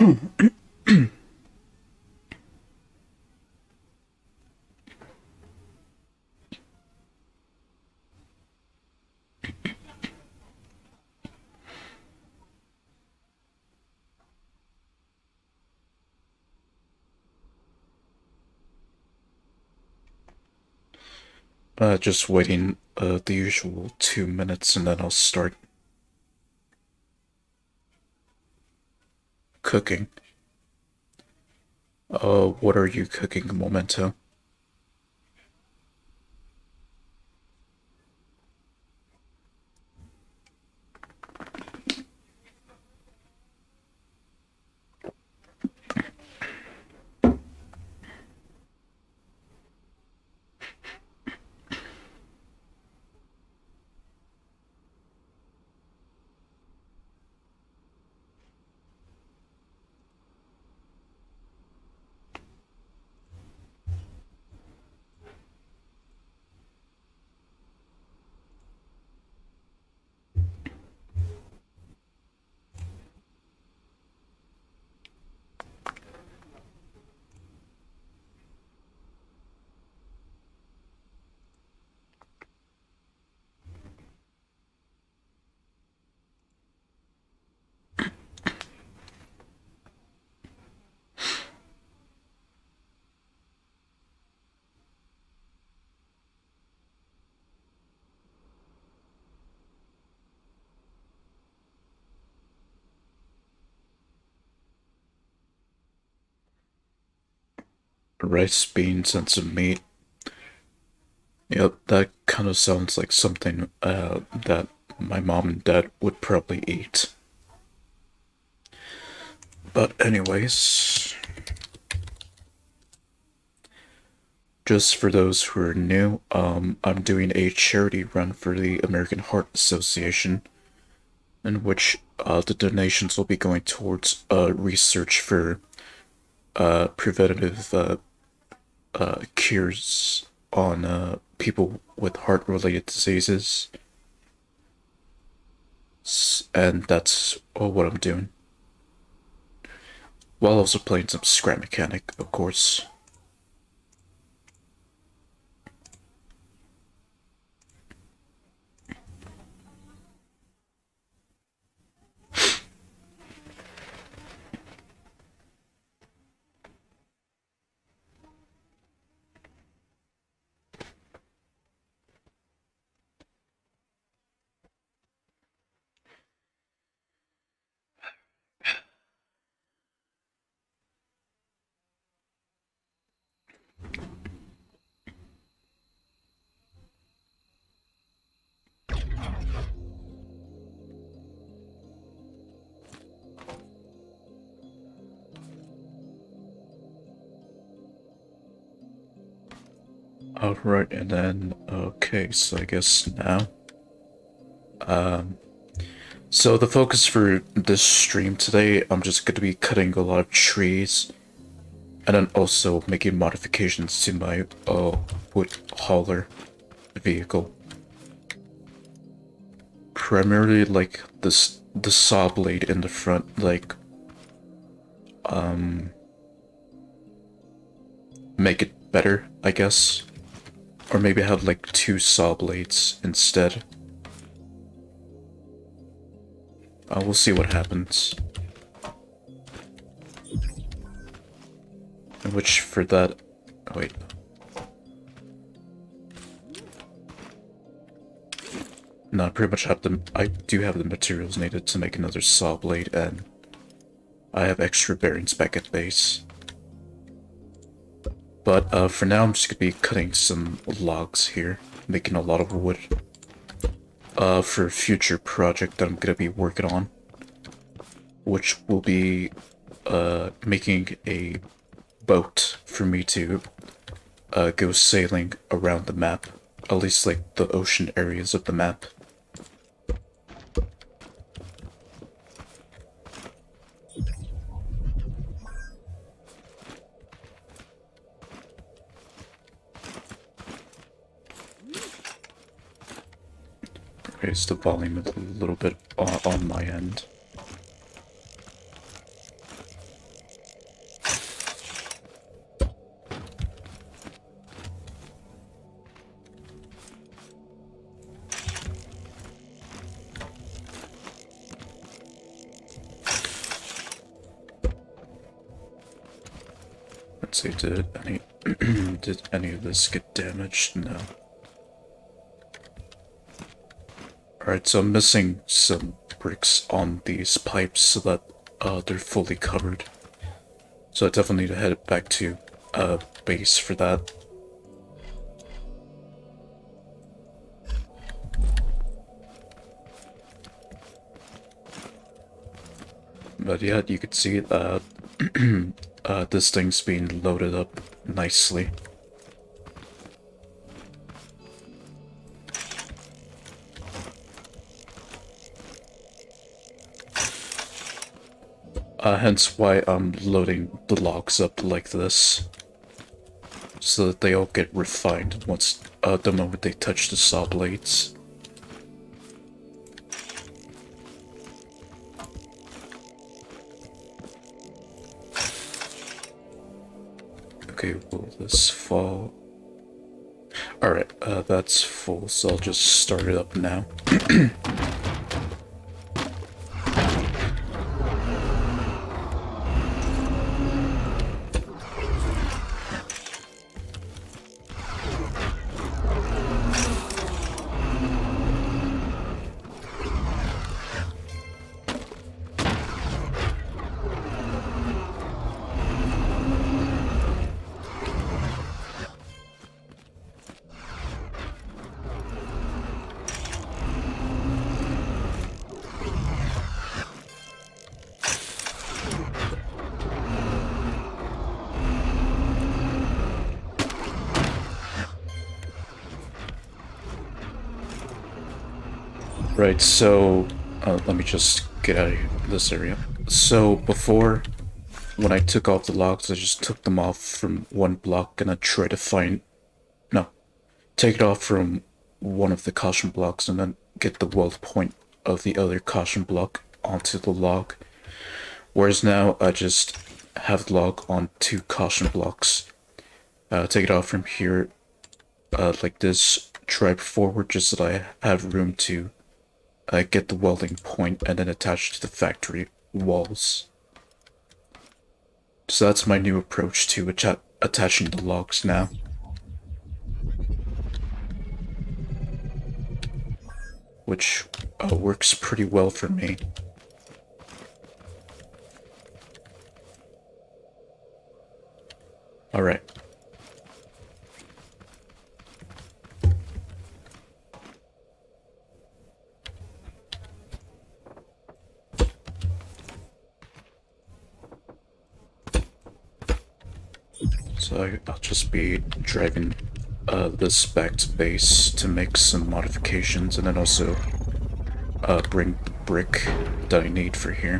Just waiting the usual 2 minutes and then I'll start cooking. What are you cooking, Memento? Rice, beans, and some meat. Yep, that kind of sounds like something that my mom and dad would probably eat. But anyways, just for those who are new, I'm doing a charity run for the American Heart Association, in which the donations will be going towards research for preventative cures on people with heart-related diseases, and that's what I'm doing. While also playing some Scrap Mechanic, of course. Alright, and then, okay, so I guess now, so the focus for this stream today, I'm just going to be cutting a lot of trees, and then also making modifications to my, wood hauler vehicle. Primarily, like, the saw blade in the front, like, make it better, I guess. Or maybe have like 2 saw blades instead. We'll see what happens. In which for that... Oh, wait. No, I pretty much have the... I do have the materials needed to make another saw blade, and I have extra bearings back at base. But for now, I'm just gonna be cutting some logs here, making a lot of wood for a future project that I'm gonna be working on, which will be making a boat for me to go sailing around the map, at least like the ocean areas of the map. Raise the volume a little bit on my end. Let's see, did any did any of this get damaged? No. Alright, so I'm missing some bricks on these pipes so that they're fully covered. So I definitely need to head back to base for that. But yeah, you can see this thing's being loaded up nicely. Hence why I'm loading the logs up like this, so that they all get refined once the moment they touch the saw blades. Okay, will this fall? Alright, that's full, so I'll just start it up now. Right, so let me just get out of this area. So before, when I took off the logs, I just took them off from one block and I tried to find, no, take it off from one of the caution blocks and then get the weld point of the other caution block onto the log. Whereas now I just have the log on 2 caution blocks. Take it off from here like this, drive forward just so that I have room to get the welding point and then attach to the factory walls. So that's my new approach to attaching the logs now. Which works pretty well for me. Alright. So I'll just be driving this back to base to make some modifications and then also bring the brick that I need for here.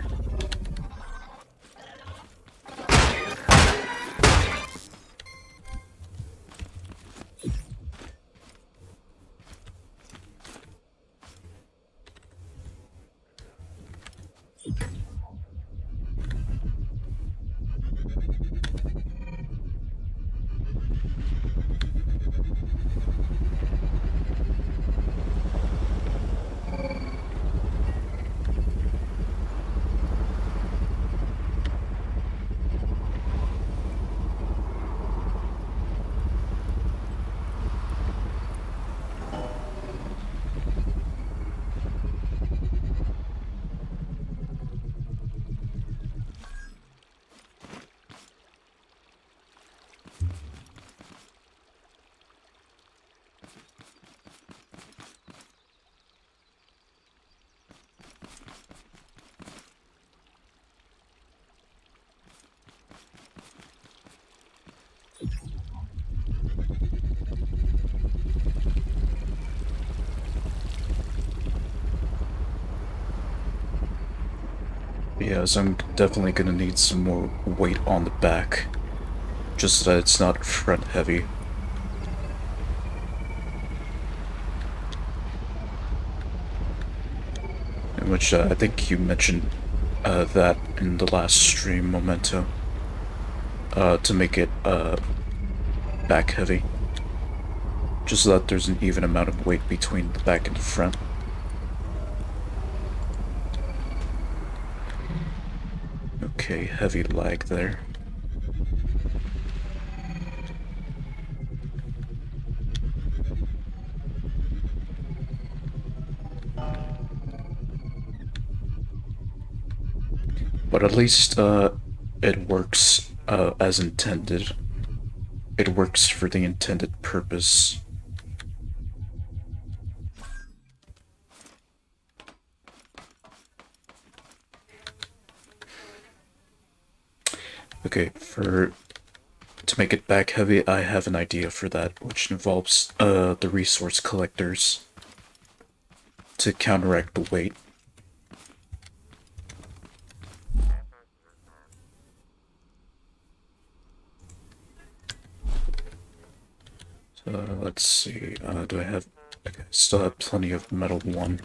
Yeah, so I'm definitely gonna need some more weight on the back, just so that it's not front heavy. In which I think you mentioned that in the last stream, Memento, to make it back heavy, just so that there's an even amount of weight between the back and the front. Okay, heavy lag there. But at least it works as intended. It works for the intended purpose. Okay, to make it back heavy, I have an idea for that, which involves the resource collectors to counteract the weight. So let's see, do I have, okay, still have plenty of metal 1.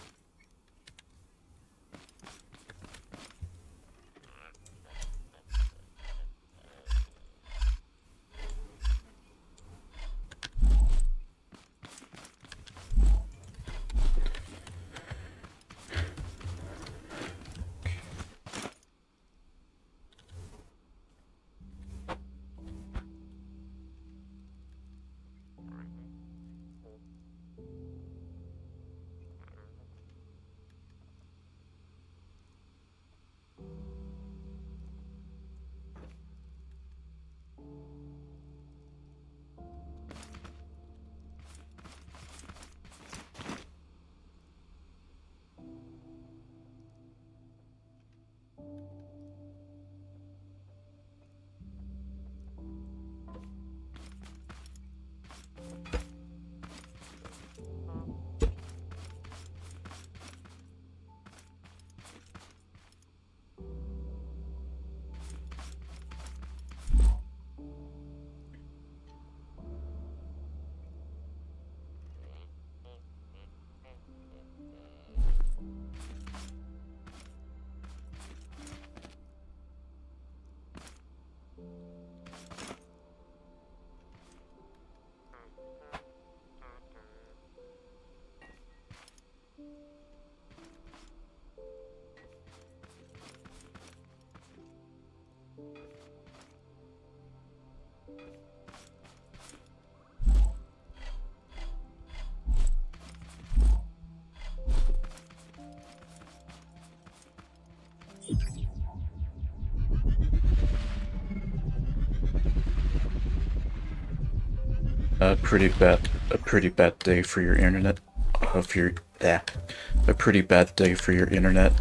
A pretty bad day for your internet. If you're, yeah, a pretty bad day for your internet.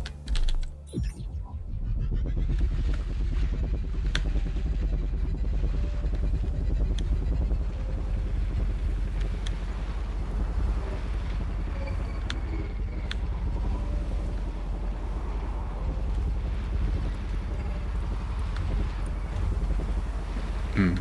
Hmm.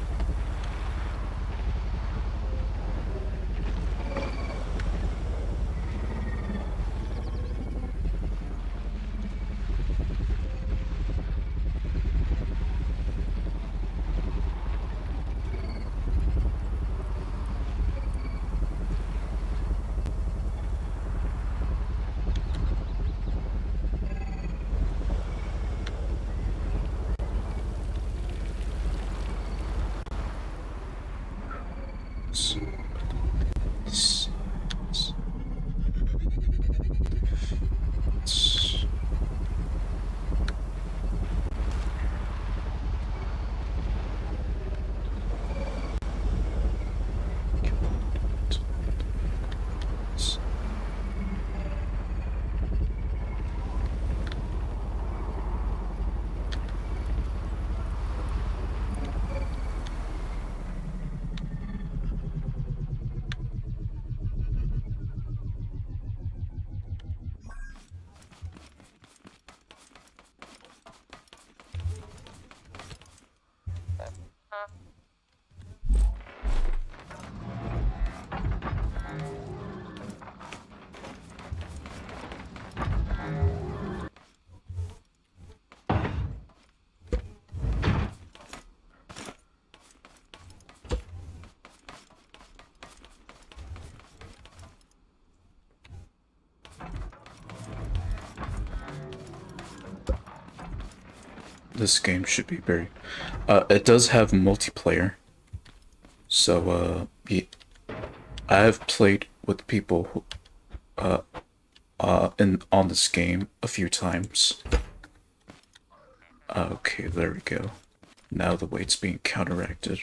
This game should be very... it does have multiplayer. So, I have played with people who, on this game a few times. Okay, there we go. Now the weight's being counteracted.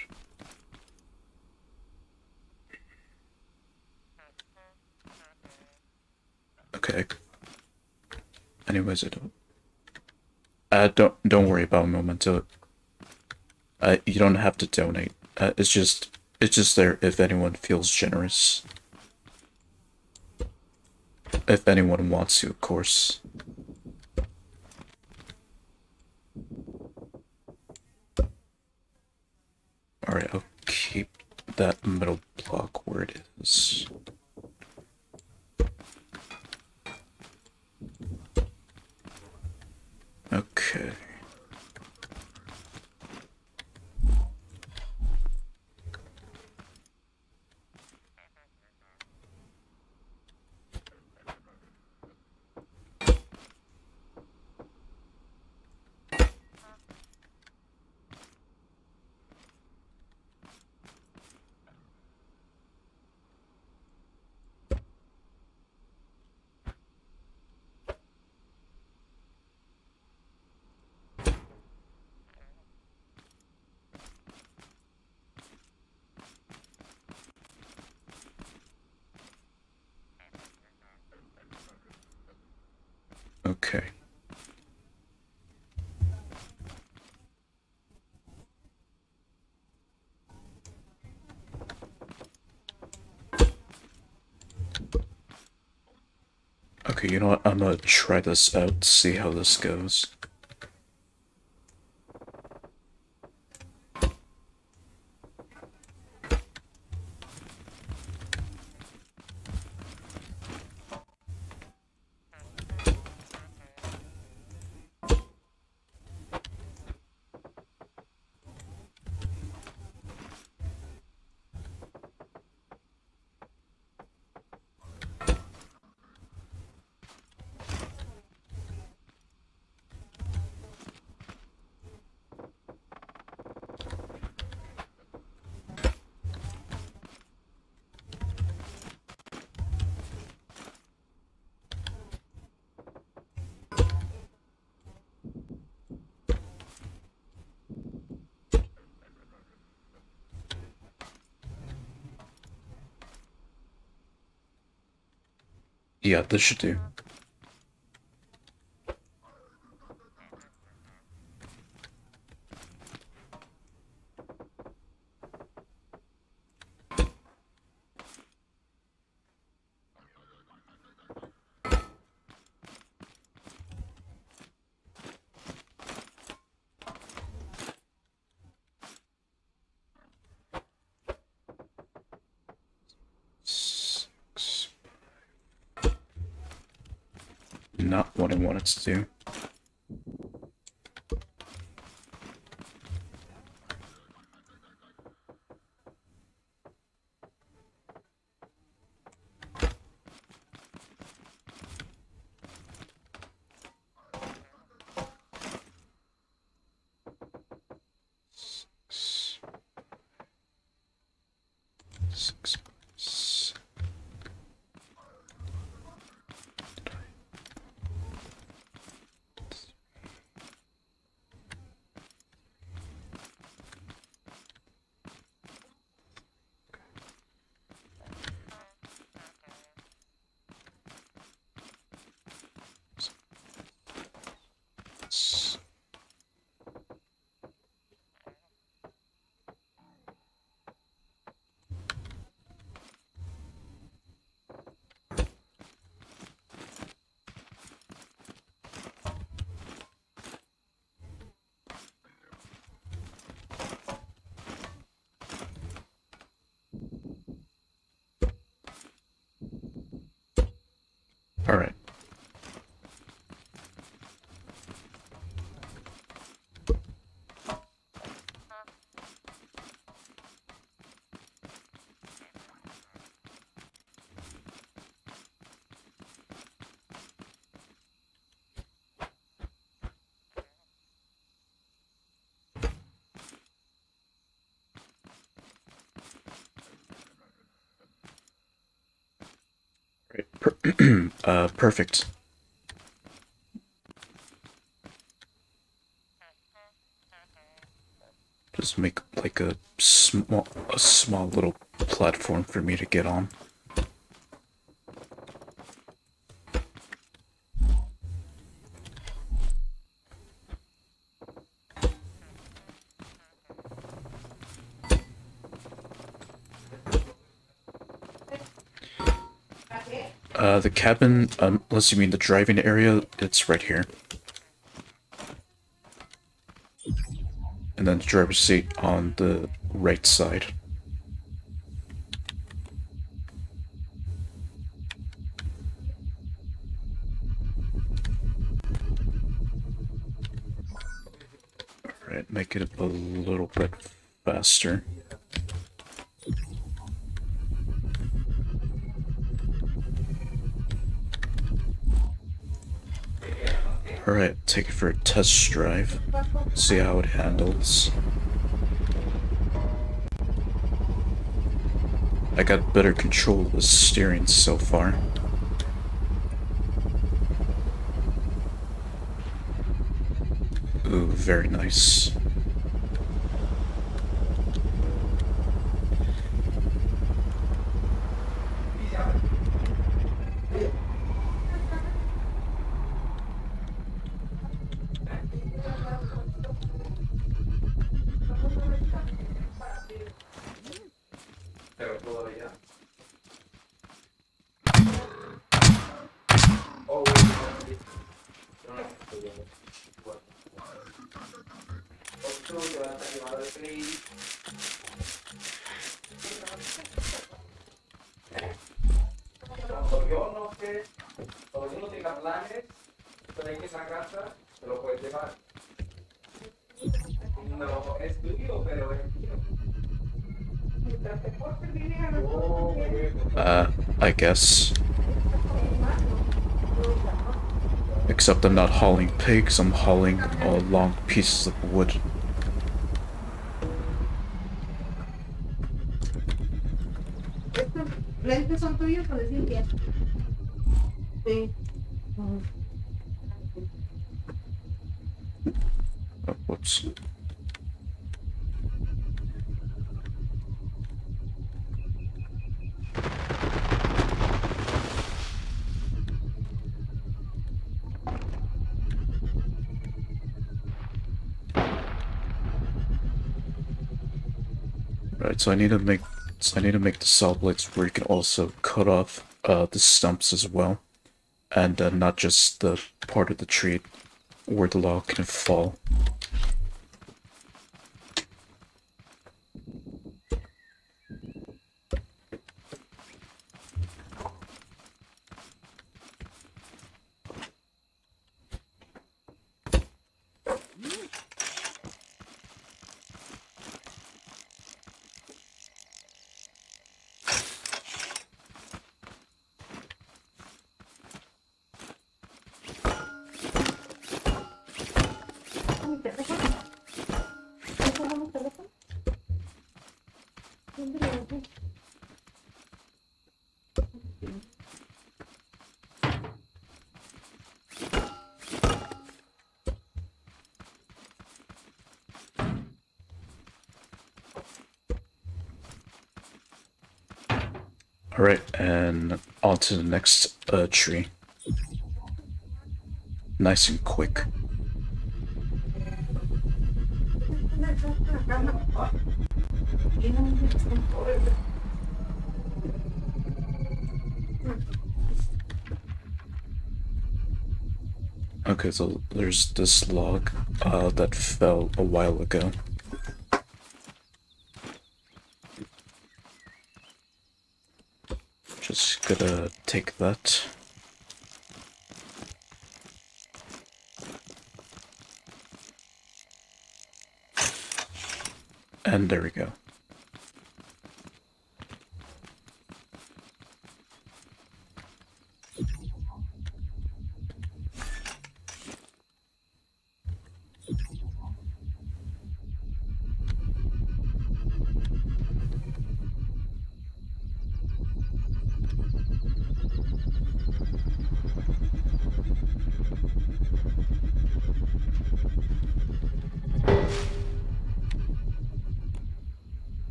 Okay. Anyways, don't worry about Memento. You don't have to donate. It's just there if anyone feels generous. If anyone wants to, of course. Alright, I'll keep that middle block where it is. Okay. Okay. Okay, you know what? I'm gonna try this out, see how this goes. Yeah, this should do. Not what I wanted to do. Six. All right. Perfect. Just make like a small little platform for me to get on. The cabin, unless you mean the driving area, it's right here. And then the driver's seat on the right side. Alright, make it a little bit faster. Alright, take it for a test drive. See how it handles. I got better control of the steering so far. Ooh, very nice. I guess. Except I'm not hauling pigs, I'm hauling long pieces of wood. ¿Lentes son tuyos o de Cintia? Sí. Oh, whoops. Right, so I need to make the saw blades where you can also cut off the stumps as well, and not just the part of the tree where the log can fall. Alright, and on to the next tree. Nice and quick. Okay, so there's this log that fell a while ago. Just gonna take that. And there we go.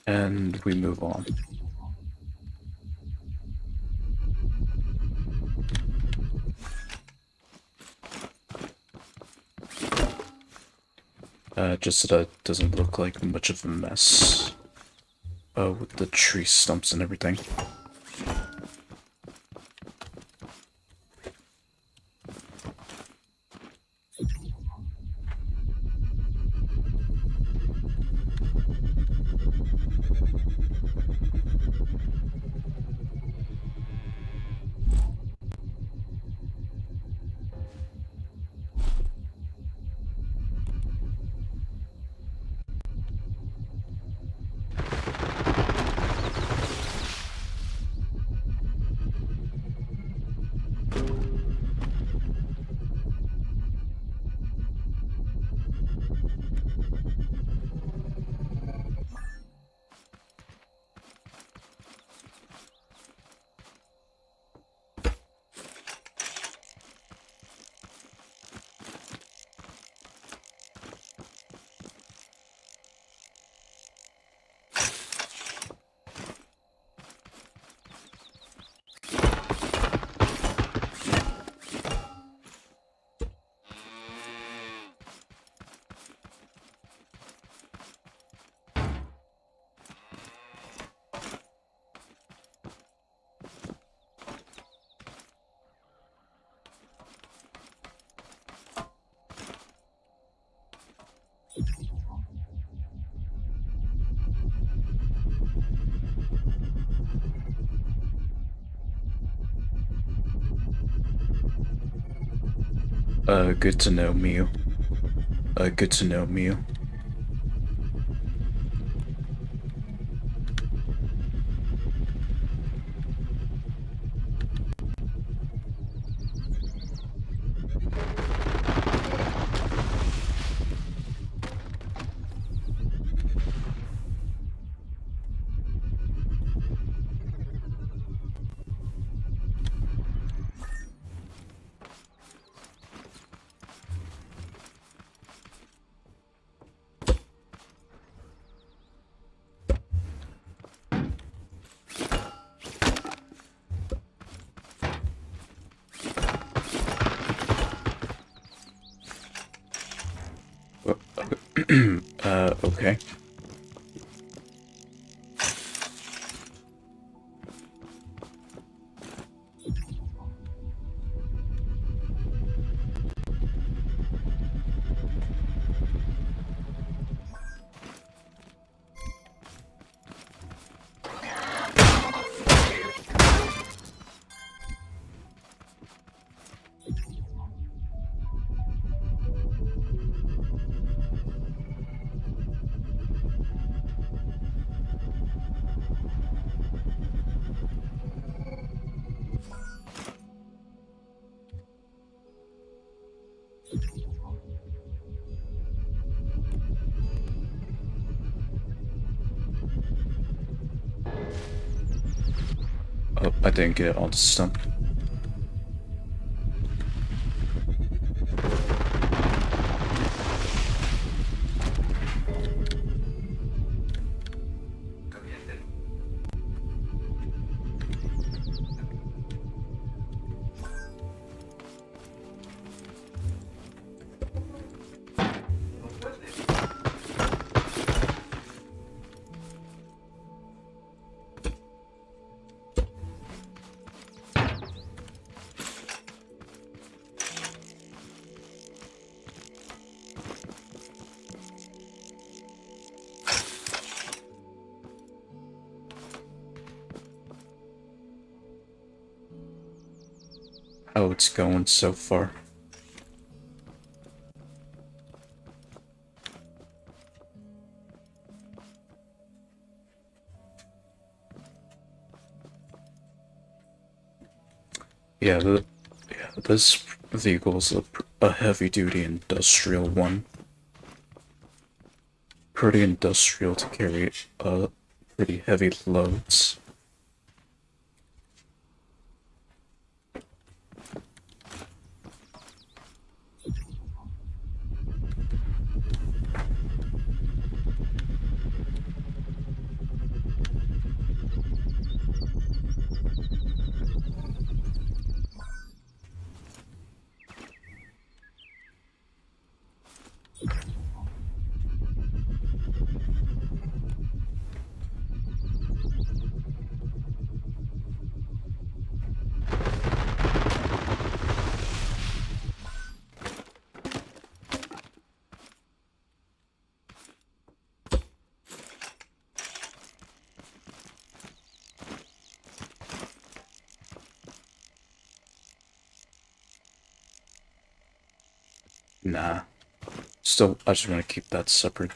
And we move on. Just so that it doesn't look like much of a mess. With the tree stumps and everything. Good to know, Mew. Good to know, Mew. Okay. Oh, I didn't get it on the stump. How it's going so far. Yeah, this vehicle is a heavy-duty industrial one. Pretty industrial to carry pretty heavy loads. Nah. Still, I just want to keep that separate.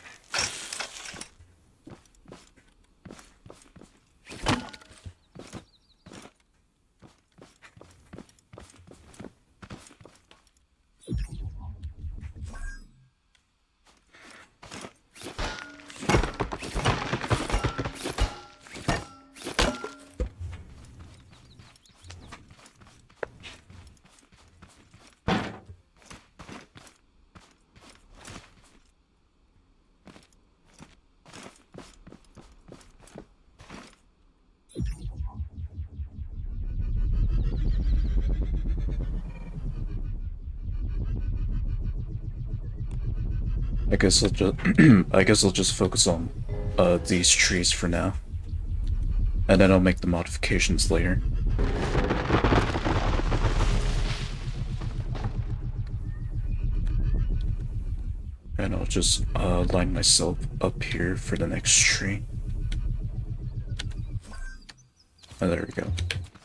I guess I'll just I guess I'll just focus on these trees for now. And then I'll make the modifications later. And I'll just line myself up here for the next tree. Oh, there we go.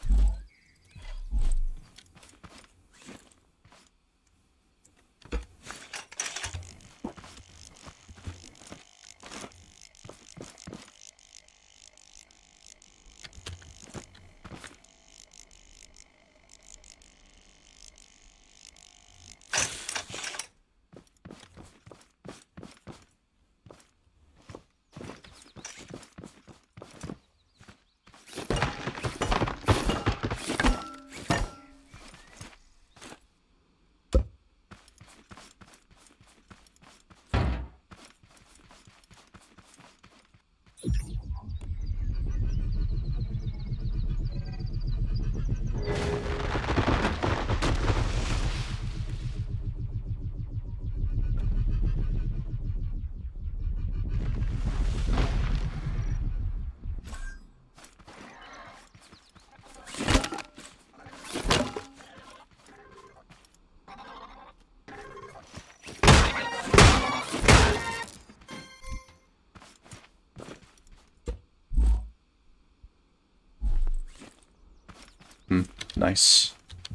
Nice.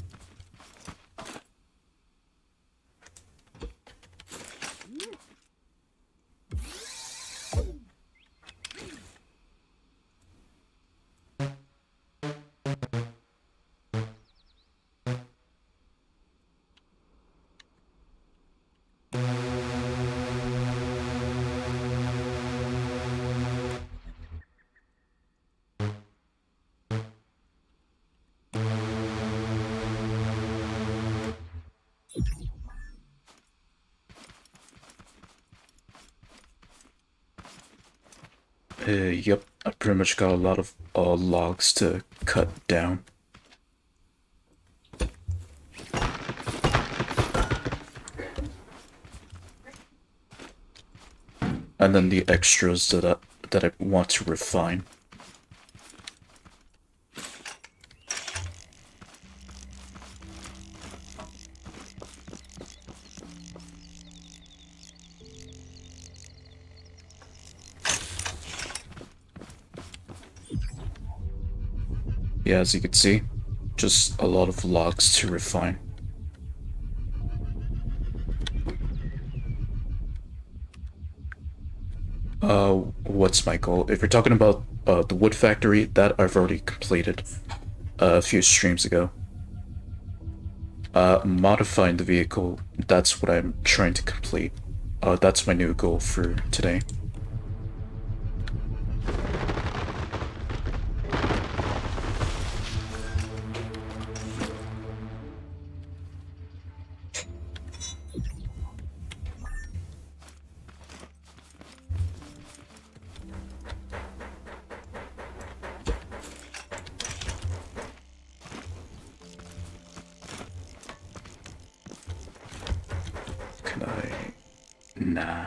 Yep, I pretty much got a lot of logs to cut down. And then the extras that I want to refine. Yeah, as you can see, just a lot of logs to refine. What's my goal? If you're talking about the wood factory, that I've already completed a few streams ago. Modifying the vehicle, that's what I'm trying to complete. That's my new goal for today. Can I? Nah.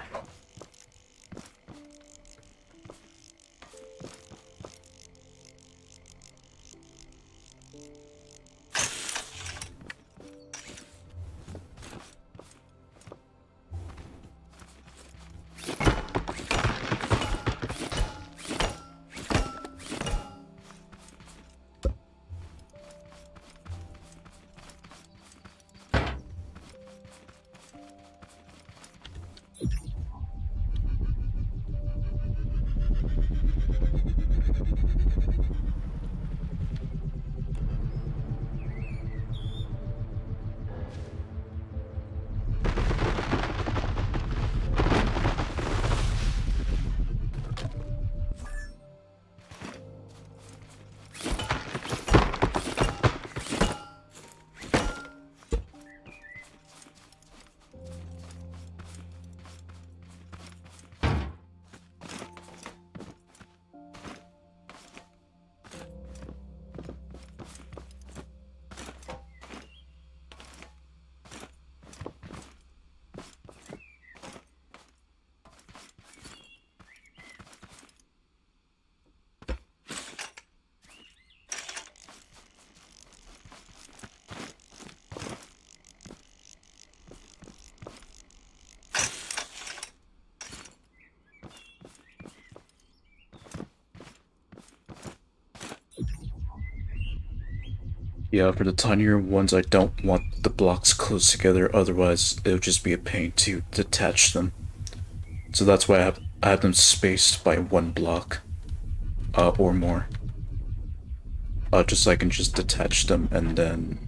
Yeah, for the tinier ones, I don't want the blocks close together, otherwise it would just be a pain to detach them. So that's why I have them spaced by 1 block, or more. Just so I can just detach them and then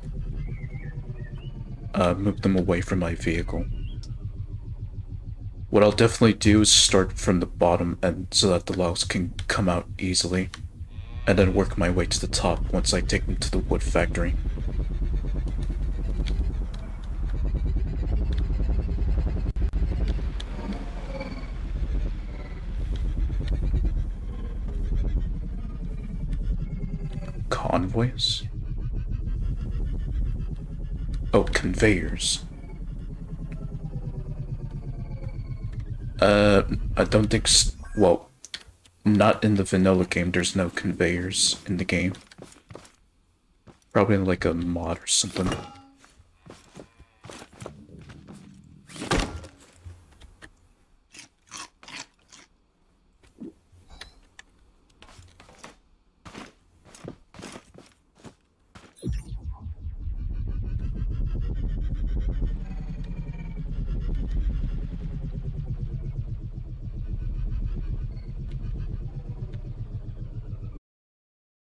move them away from my vehicle. What I'll definitely do is start from the bottom and so that the logs can come out easily, and then work my way to the top once I take them to the wood factory. Convoys? Oh, conveyors. I don't think well, not in the vanilla game, there's no conveyors in the game. Probably in like a mod or something.